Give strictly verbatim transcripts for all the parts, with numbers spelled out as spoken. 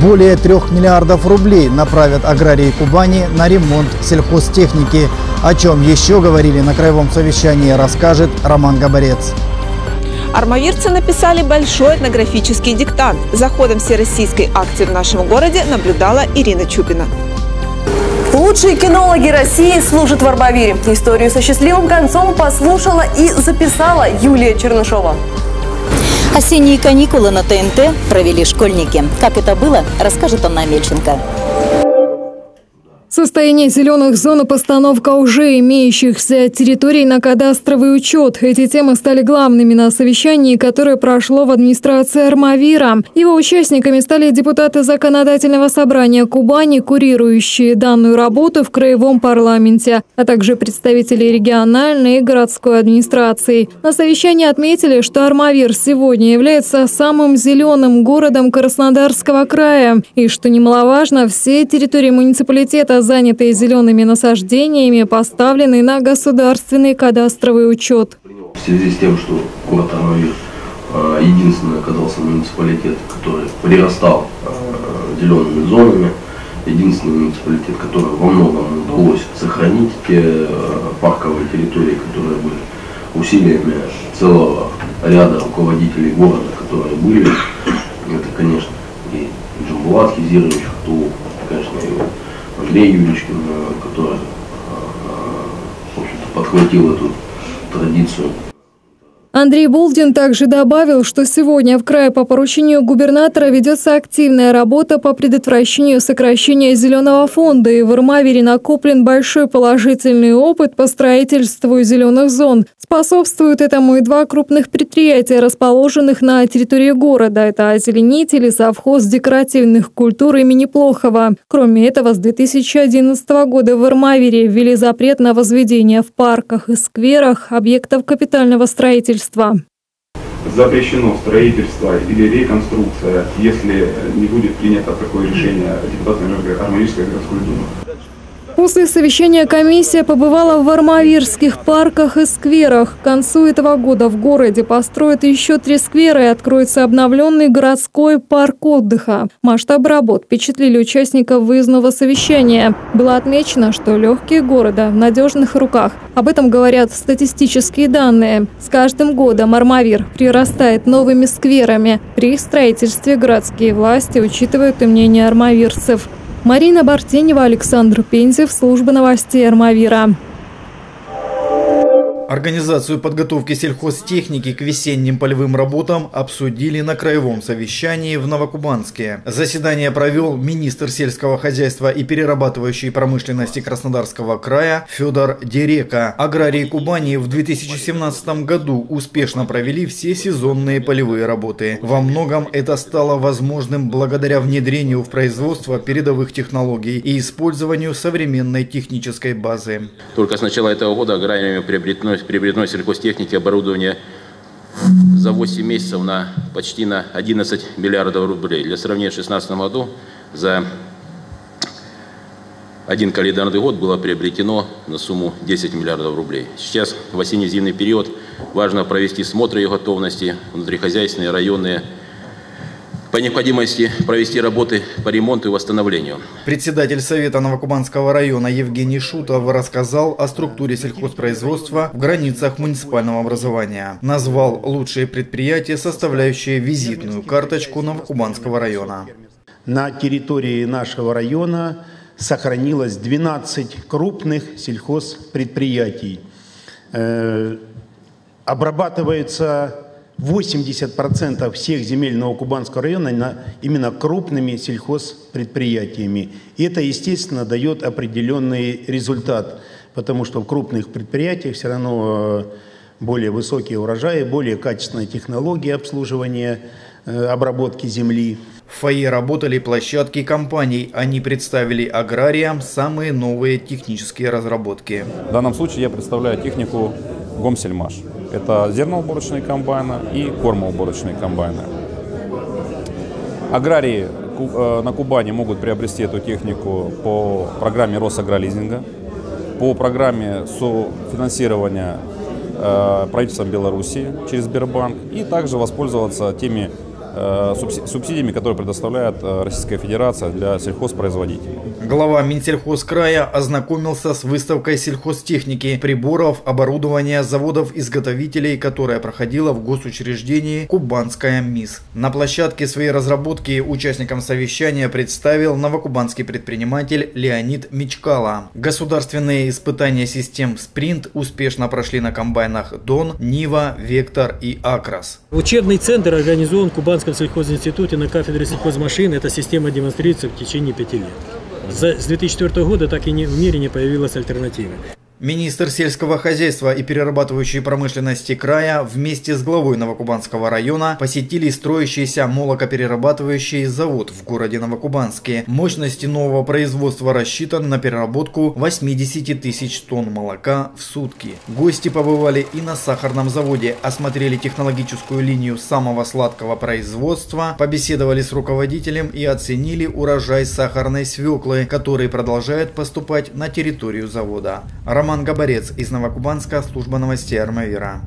Более трех миллиардов рублей направят аграрии Кубани на ремонт сельхозтехники. О чем еще говорили на краевом совещании, расскажет Роман Габарец. Армавирцы написали большой этнографический диктант. За ходом всероссийской акции в нашем городе наблюдала Ирина Чупина. Лучшие кинологи России служат в Армавире. Историю со счастливым концом послушала и записала Юлия Чернышова. Осенние каникулы на ТНТ провели школьники. Как это было, расскажет Анна Мельченко. Состояние зеленых зон и постановка уже имеющихся территорий на кадастровый учет. Эти темы стали главными на совещании, которое прошло в администрации Армавира. Его участниками стали депутаты Законодательного собрания Кубани, курирующие данную работу в краевом парламенте, а также представители региональной и городской администрации. На совещании отметили, что Армавир сегодня является самым зеленым городом Краснодарского края. И, что немаловажно, все территории муниципалитета, занятые зелеными насаждениями, поставлены на государственный кадастровый учет. В связи с тем, что город Армавир единственный оказался муниципалитет, который прирастал зелеными зонами, единственный муниципалитет, который во многом удалось сохранить те парковые территории, которые были усилиями целого ряда руководителей города, которые были, это, конечно, и Джамбулат Хизирович Хатулов, конечно, и Андрей Юрьевичкин, который, в общем-то, подхватил эту традицию. Андрей Болдин также добавил, что сегодня в крае по поручению губернатора ведется активная работа по предотвращению сокращения зеленого фонда, и в Армавире накоплен большой положительный опыт по строительству зеленых зон. Способствуют этому и два крупных предприятия, расположенных на территории города. Это озеленитель и совхоз декоративных культур имени Плохова. Кроме этого, с две тысячи одиннадцатого года в Армавире ввели запрет на возведение в парках и скверах объектов капитального строительства. Запрещено строительство или реконструкция, если не будет принято такое решение депутатами Армавирской городской думы. После совещания комиссия побывала в армавирских парках и скверах. К концу этого года в городе построят еще три сквера и откроется обновленный городской парк отдыха. Масштабы работ впечатлили участников выездного совещания. Было отмечено, что легкие города в надежных руках. Об этом говорят статистические данные. С каждым годом Армавир прирастает новыми скверами. При их строительстве городские власти учитывают и мнение армавирцев. Марина Бартенева, Александр Пензев, служба новостей Армавира. Организацию подготовки сельхозтехники к весенним полевым работам обсудили на краевом совещании в Новокубанске. Заседание провел министр сельского хозяйства и перерабатывающей промышленности Краснодарского края Федор Дерека. Аграрии Кубани в две тысячи семнадцатом году успешно провели все сезонные полевые работы. Во многом это стало возможным благодаря внедрению в производство передовых технологий и использованию современной технической базы. Только с начала этого года аграриями приобретено приобретено сельхозтехники оборудование за восемь месяцев на почти на одиннадцать миллиардов рублей. Для сравнения, в две тысячи шестнадцатом году за один календарный год было приобретено на сумму десять миллиардов рублей. Сейчас в осенне-зимний период важно провести смотры ее готовности, внутрихозяйственные, районные, по необходимости провести работы по ремонту и восстановлению. Председатель Совета Новокубанского района Евгений Шутов рассказал о структуре сельхозпроизводства в границах муниципального образования. Назвал лучшие предприятия, составляющие визитную карточку Новокубанского района. На территории нашего района сохранилось двенадцать крупных сельхозпредприятий. Э, обрабатывается восемьдесят процентов всех земель Новокубанского района именно крупными сельхозпредприятиями. И это, естественно, дает определенный результат, потому что в крупных предприятиях все равно более высокие урожаи, более качественные технологии обслуживания, обработки земли. В фойе работали площадки компаний. Они представили аграриям самые новые технические разработки. В данном случае я представляю технику Гомсельмаш. Это зерноуборочные комбайны и кормоуборочные комбайны. Аграрии на Кубани могут приобрести эту технику по программе Росагролизинга, по программе софинансирования правительством Беларуси через Сбербанк и также воспользоваться теми субсидиями, которые предоставляет Российская Федерация для сельхозпроизводителей. Глава Минсельхозкрая ознакомился с выставкой сельхозтехники, приборов, оборудования, заводов-изготовителей, которая проходила в госучреждении «Кубанская МИС». На площадке своей разработки участникам совещания представил новокубанский предприниматель Леонид Мичкало. Государственные испытания систем «Спринт» успешно прошли на комбайнах «Дон», «Нива», «Вектор» и «Акрос». Учебный центр организован в Кубанском сельхозинституте на кафедре сельхозмашин. Эта система демонстрируется в течение пяти лет. С две тысячи четвёртого года так и не, в мире не появилась альтернатива. Министр сельского хозяйства и перерабатывающей промышленности края вместе с главой Новокубанского района посетили строящийся молокоперерабатывающий завод в городе Новокубанске. Мощности нового производства рассчитаны на переработку восьмидесяти тысяч тонн молока в сутки. Гости побывали и на сахарном заводе, осмотрели технологическую линию самого сладкого производства, побеседовали с руководителем и оценили урожай сахарной свеклы, который продолжает поступать на территорию завода. Роман Габарец из Новокубанска, служба новостей Армавира.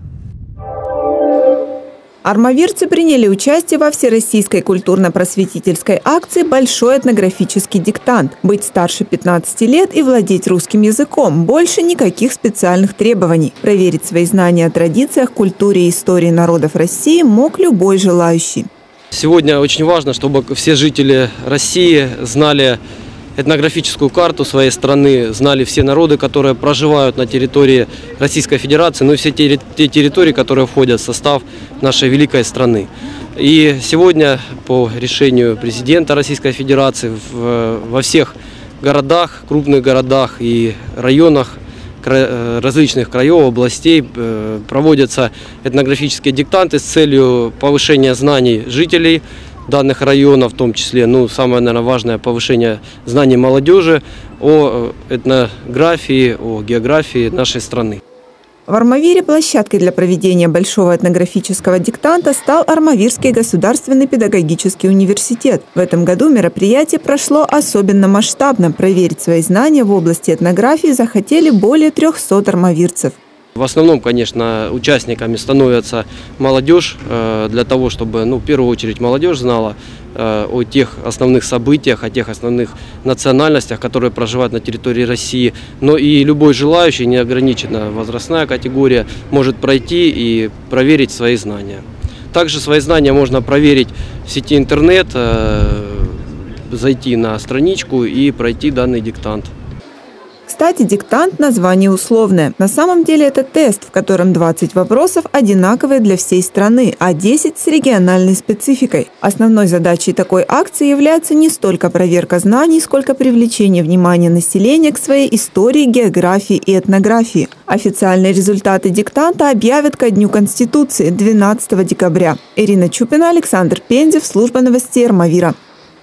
Армавирцы приняли участие во всероссийской культурно-просветительской акции «Большой этнографический диктант». Быть старше пятнадцати лет и владеть русским языком. Больше никаких специальных требований. Проверить свои знания о традициях, культуре и истории народов России мог любой желающий. Сегодня очень важно, чтобы все жители России знали этнографическую карту своей страны, знали все народы, которые проживают на территории Российской Федерации, ну и все те, те территории, которые входят в состав нашей великой страны. И сегодня по решению президента Российской Федерации в, во всех городах, крупных городах и районах различных краев, областей проводятся этнографические диктанты с целью повышения знаний жителей данных районов, в том числе, ну, самое, наверное, важное, повышение знаний молодежи о этнографии, о географии нашей страны. В Армавире площадкой для проведения большого этнографического диктанта стал Армавирский государственный педагогический университет. В этом году мероприятие прошло особенно масштабно. Проверить свои знания в области этнографии захотели более трёхсот армавирцев. В основном, конечно, участниками становится молодежь, для того, чтобы, ну, в первую очередь, молодежь знала о тех основных событиях, о тех основных национальностях, которые проживают на территории России. Но и любой желающий, неограниченная возрастная категория, может пройти и проверить свои знания. Также свои знания можно проверить в сети интернет, зайти на страничку и пройти данный диктант. Кстати, диктант – название условное. На самом деле это тест, в котором двадцать вопросов одинаковые для всей страны, а десять с региональной спецификой. Основной задачей такой акции является не столько проверка знаний, сколько привлечение внимания населения к своей истории, географии и этнографии. Официальные результаты диктанта объявят ко Дню Конституции двенадцатого декабря. Ирина Чупина, Александр Пензев, служба новостей Армавира.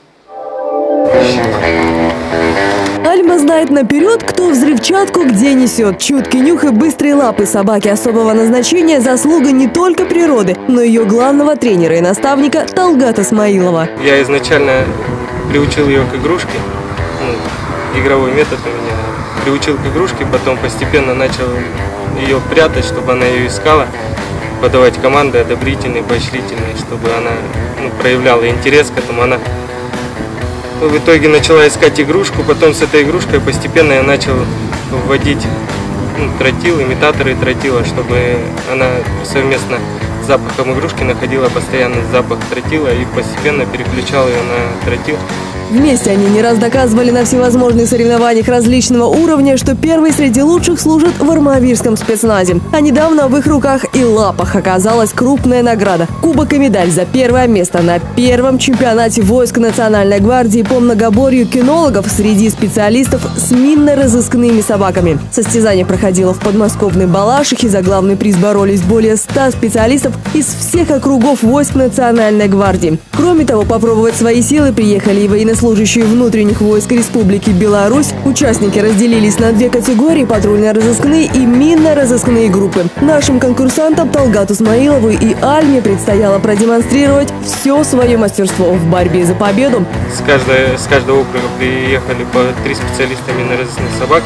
Альма знает наперед, кто взрывчатку где несет. Чуткий нюх и быстрые лапы собаки особого назначения – заслуга не только природы, но и ее главного тренера и наставника Талгата Смаилова. Я изначально приучил ее к игрушке, ну, игровой метод у меня. Приучил к игрушке, потом постепенно начал ее прятать, чтобы она ее искала, подавать команды одобрительные, поощрительные, чтобы она, ну, проявляла интерес к этому. Она в итоге начала искать игрушку, потом с этой игрушкой постепенно я начал вводить, ну, тротил, имитаторы тротила, чтобы она совместно с запахом игрушки находила постоянно запах тротила и постепенно переключала ее на тротил. Вместе они не раз доказывали на всевозможных соревнованиях различного уровня, что первый среди лучших служит в армавирском спецназе. А недавно в их руках и лапах оказалась крупная награда – кубок и медаль за первое место на первом чемпионате войск Национальной гвардии по многоборью кинологов среди специалистов с минно-розыскными собаками. Состязание проходило в подмосковной Балашихе. За главный приз боролись более ста специалистов из всех округов войск Национальной гвардии. Кроме того, попробовать свои силы приехали и военнослужащие служащие внутренних войск Республики Беларусь. Участники разделились на две категории – патрульно-розыскные и минно-розыскные группы. Нашим конкурсантам Талгату Смаилову и Альме предстояло продемонстрировать все свое мастерство в борьбе за победу. С, каждой, с каждого округа приехали по три специалиста минно-розыскных собак.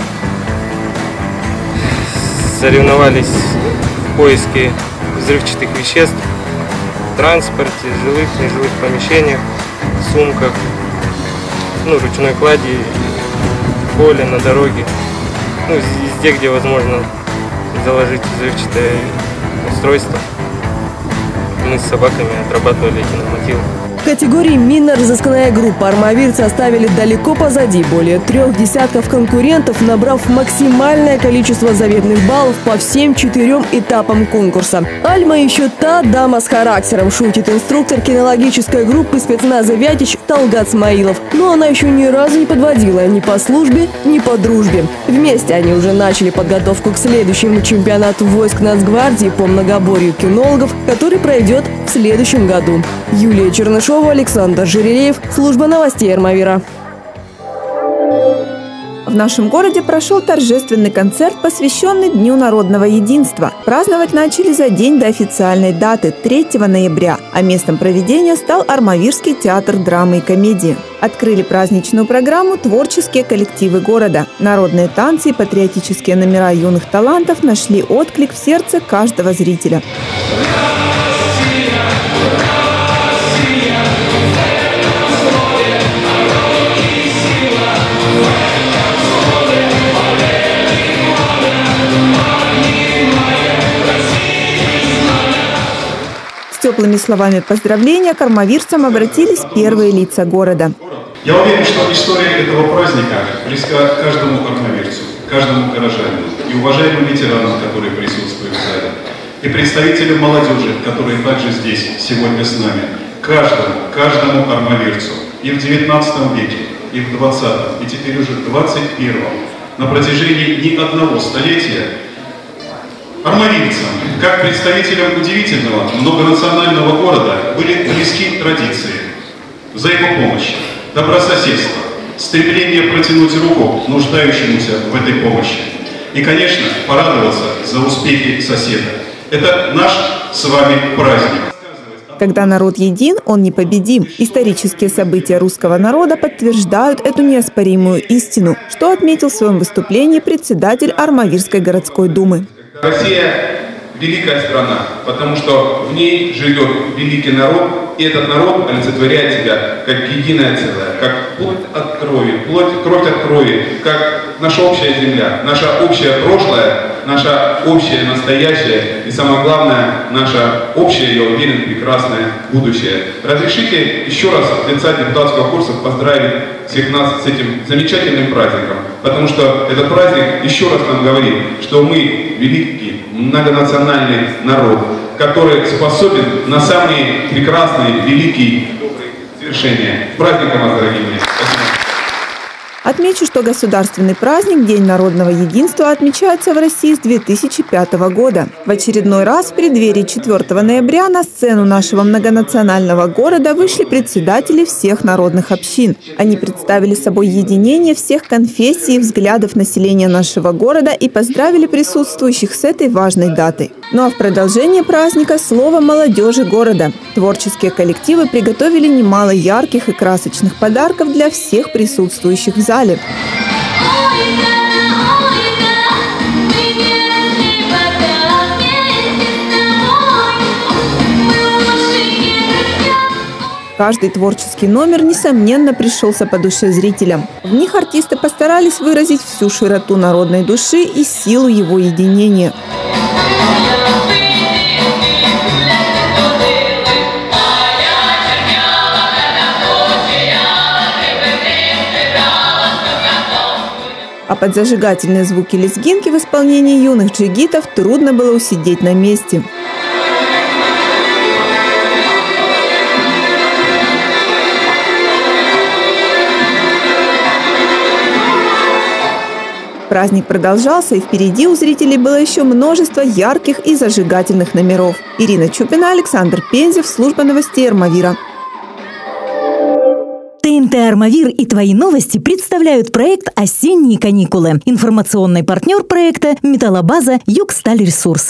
Соревновались в поиске взрывчатых веществ. в транспорте, жилых, нежилых помещениях, сумках, ну, ручной клади, в поле, на дороге, ну, везде, где возможно заложить взрывчатое устройство. Мы с собаками отрабатывали эти нормативы. В категории «Минно-розыскная группа» армавирцы оставили далеко позади более трех десятков конкурентов, набрав максимальное количество заветных баллов по всем четырем этапам конкурса. Альма еще та дама с характером, шутит инструктор кинологической группы спецназа «Вятич» Талгат Смаилов. Но она еще ни разу не подводила ни по службе, ни по дружбе. Вместе они уже начали подготовку к следующему чемпионату войск Нацгвардии по многоборью кинологов, который пройдет в следующем году. Юлия Чернышова, Александр Жерелеев, служба новостей Армавира. В нашем городе прошел торжественный концерт, посвященный Дню народного единства. Праздновать начали за день до официальной даты – третьего ноября, а местом проведения стал Армавирский театр драмы и комедии. Открыли праздничную программу творческие коллективы города. Народные танцы и патриотические номера юных талантов нашли отклик в сердце каждого зрителя. С теплыми словами поздравления к армавирцам обратились первые лица города. Я уверен, что история этого праздника близка каждому армавирцу, каждому горожанину и уважаемым ветеранам, которые присутствуют в зале, и представителям молодежи, которые также здесь сегодня с нами. Каждому, каждому армавирцу и в девятнадцатом веке, и в двадцатом, и теперь уже в двадцать первом, на протяжении не одного столетия, армавирцам, как представителям удивительного многонационального города, были близки традиции взаимопомощи, добрососедства, стремление протянуть руку нуждающемуся в этой помощи и, конечно, порадоваться за успехи соседа. Это наш с вами праздник. Когда народ един, он непобедим. Исторические события русского народа подтверждают эту неоспоримую истину, что отметил в своем выступлении председатель Армавирской городской думы. Россия – великая страна, потому что в ней живет великий народ, и этот народ олицетворяет себя как единое целое, как плоть от крови, плоть, кровь от крови, как наша общая земля, наше общее прошлое, наше общее настоящее и, самое главное, наше общее, я уверен, прекрасное будущее. Разрешите еще раз от лица депутатского курса поздравить всех нас с этим замечательным праздником, потому что этот праздник еще раз нам говорит, что мы великий многонациональный народ, который способен на самые прекрасные, великие свершения. С праздником вас, дорогие мои! Спасибо. Отмечу, что государственный праздник День народного единства отмечается в России с две тысячи пятого года. В очередной раз в преддверии четвёртого ноября на сцену нашего многонационального города вышли председатели всех народных общин. Они представили собой единение всех конфессий и взглядов населения нашего города и поздравили присутствующих с этой важной датой. Ну а в продолжение праздника слово молодежи города. Творческие коллективы приготовили немало ярких и красочных подарков для всех присутствующих в зале. Каждый творческий номер, несомненно, пришелся по душе зрителям. В них артисты постарались выразить всю широту народной души и силу его единения. А под зажигательные звуки лезгинки в исполнении юных джигитов трудно было усидеть на месте. Праздник продолжался, и впереди у зрителей было еще множество ярких и зажигательных номеров. Ирина Чупина, Александр Пензев, служба новостей Армавира. ТНТ «Армавир» и «Твои новости» представляют проект «Осенние каникулы». Информационный партнер проекта – металлобаза «Югсталь Ресурс».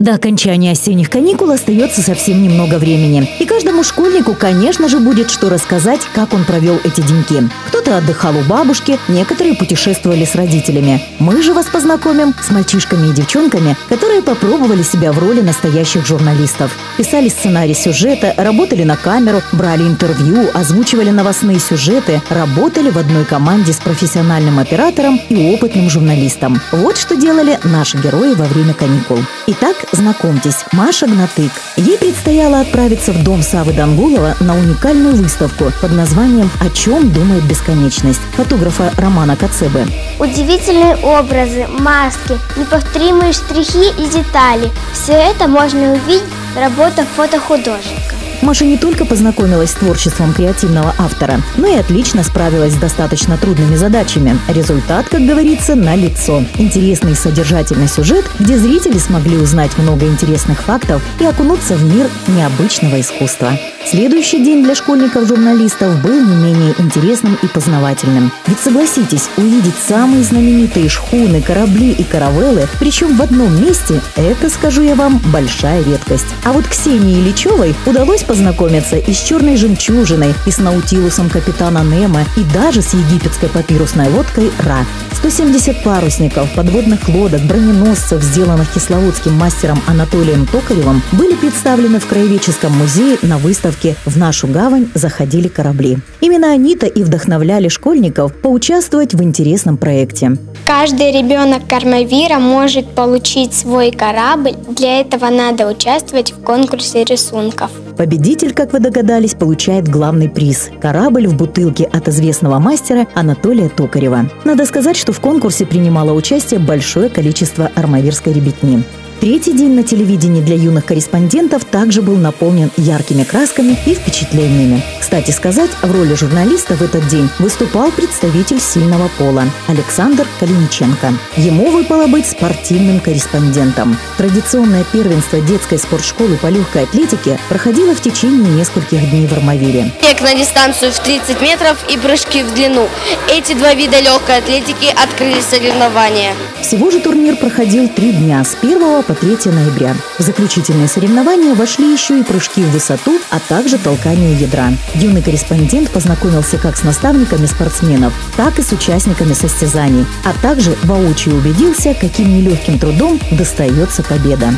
До окончания осенних каникул остается совсем немного времени. И каждому школьнику, конечно же, будет что рассказать, как он провел эти деньки. Кто-то отдыхал у бабушки, некоторые путешествовали с родителями. Мы же вас познакомим с мальчишками и девчонками, которые попробовали себя в роли настоящих журналистов. Писали сценарий сюжета, работали на камеру, брали интервью, озвучивали новостные сюжеты, работали в одной команде с профессиональным оператором и опытным журналистом. Вот что делали наши герои во время каникул. Итак, знакомьтесь, Маша Гнатык. Ей предстояло отправиться в дом Савы Дангулова на уникальную выставку под названием «О чем думает бесконечность» фотографа Романа Кацебы. Удивительные образы, маски, неповторимые штрихи и детали – все это можно увидеть в работах фотохудожника. Маша не только познакомилась с творчеством креативного автора, но и отлично справилась с достаточно трудными задачами. Результат, как говорится, налицо. Интересный и содержательный сюжет, где зрители смогли узнать много интересных фактов и окунуться в мир необычного искусства. Следующий день для школьников-журналистов был не менее интересным и познавательным. Ведь согласитесь, увидеть самые знаменитые шхуны, корабли и каравеллы, причем в одном месте, это, скажу я вам, большая редкость. А вот Ксении Ильичевой удалось познакомиться и с черной жемчужиной, и с наутилусом капитана Немо, и даже с египетской папирусной лодкой Ра. сто семьдесят парусников, подводных лодок, броненосцев, сделанных кисловодским мастером Анатолием Токаревым, были представлены в Краеведческом музее на выставке «В нашу гавань заходили корабли». Именно они-то и вдохновляли школьников поучаствовать в интересном проекте. Каждый ребенок Армавира может получить свой корабль. Для этого надо участвовать в конкурсе рисунков. Победитель, как вы догадались, получает главный приз – корабль в бутылке от известного мастера Анатолия Токарева. Надо сказать, что в конкурсе принимало участие большое количество армавирской ребятни. Третий день на телевидении для юных корреспондентов также был наполнен яркими красками и впечатлениями. Кстати сказать, в роли журналиста в этот день выступал представитель сильного пола Александр Калиниченко. Ему выпало быть спортивным корреспондентом. Традиционное первенство детской спортшколы по легкой атлетике проходило в течение нескольких дней в Армавире. Бег на дистанцию в тридцать метров и прыжки в длину. Эти два вида легкой атлетики открыли соревнования. Всего же турнир проходил три дня с первого по третьего ноября. В заключительные соревнования вошли еще и прыжки в высоту, а также толкание ядра. Юный корреспондент познакомился как с наставниками спортсменов, так и с участниками состязаний, а также воочию убедился, каким нелегким трудом достается победа.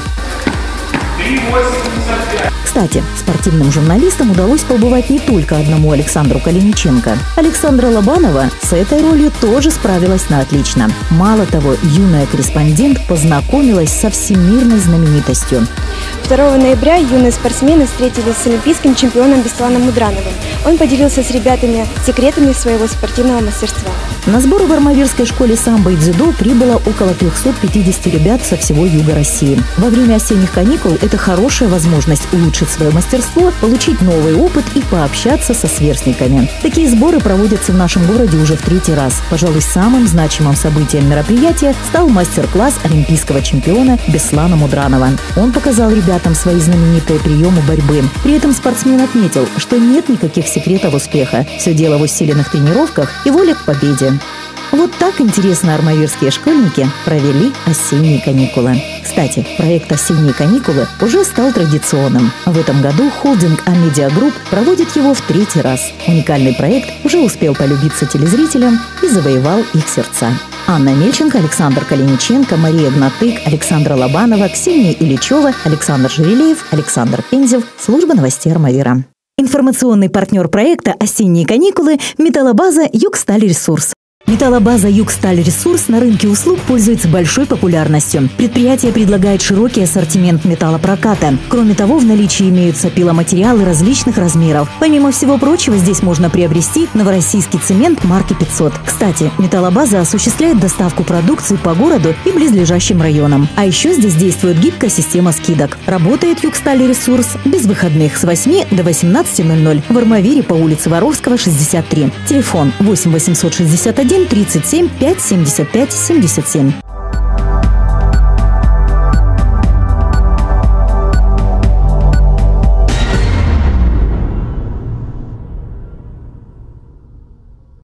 Кстати, спортивным журналистам удалось побывать не только одному Александру Калиниченко. Александра Лобанова с этой ролью тоже справилась на отлично. Мало того, юная корреспондент познакомилась со всемирной знаменитостью. второго ноября юные спортсмены встретились с олимпийским чемпионом Бесланом Мудрановым. Он поделился с ребятами секретами своего спортивного мастерства. На сборы в Армавирской школе самбо и дзюдо прибыло около трёхсот пятидесяти ребят со всего юга России. Во время осенних каникул это хорошая возможность улучшить свое мастерство, получить новый опыт и пообщаться со сверстниками. Такие сборы проводятся в нашем городе уже в третий раз. Пожалуй, самым значимым событием мероприятия стал мастер-класс олимпийского чемпиона Беслана Мудранова. Он показал ребятам свои знаменитые приемы борьбы. При этом спортсмен отметил, что нет никаких секретов успеха. Все дело в усиленных тренировках и воле к победе. Вот так интересно армавирские школьники провели осенние каникулы. Кстати, проект «Осенние каникулы» уже стал традиционным. В этом году холдинг «Амедиа Групп» проводит его в третий раз. Уникальный проект уже успел полюбиться телезрителям и завоевал их сердца. Анна Мельченко, Александр Калиниченко, Мария Гнатык, Александра Лобанова, Ксения Ильичева, Александр Жерелеев, Александр Пензев. Служба новостей Армавира. Информационный партнер проекта «Осенние каникулы» – металлобаза «Югсталь-Ресурс». Металлобаза «Югсталь-Ресурс» на рынке услуг пользуется большой популярностью. Предприятие предлагает широкий ассортимент металлопроката. Кроме того, в наличии имеются пиломатериалы различных размеров. Помимо всего прочего, здесь можно приобрести новороссийский цемент марки пятьсот. Кстати, металлобаза осуществляет доставку продукции по городу и близлежащим районам. А еще здесь действует гибкая система скидок. Работает «Югсталь-Ресурс» без выходных с восьми до восемнадцати ноль-ноль в Армавире по улице Воровского, шестьдесят три. Телефон восемь восемьсот шестьдесят один тридцать семь пять семьдесят пять семьдесят семь.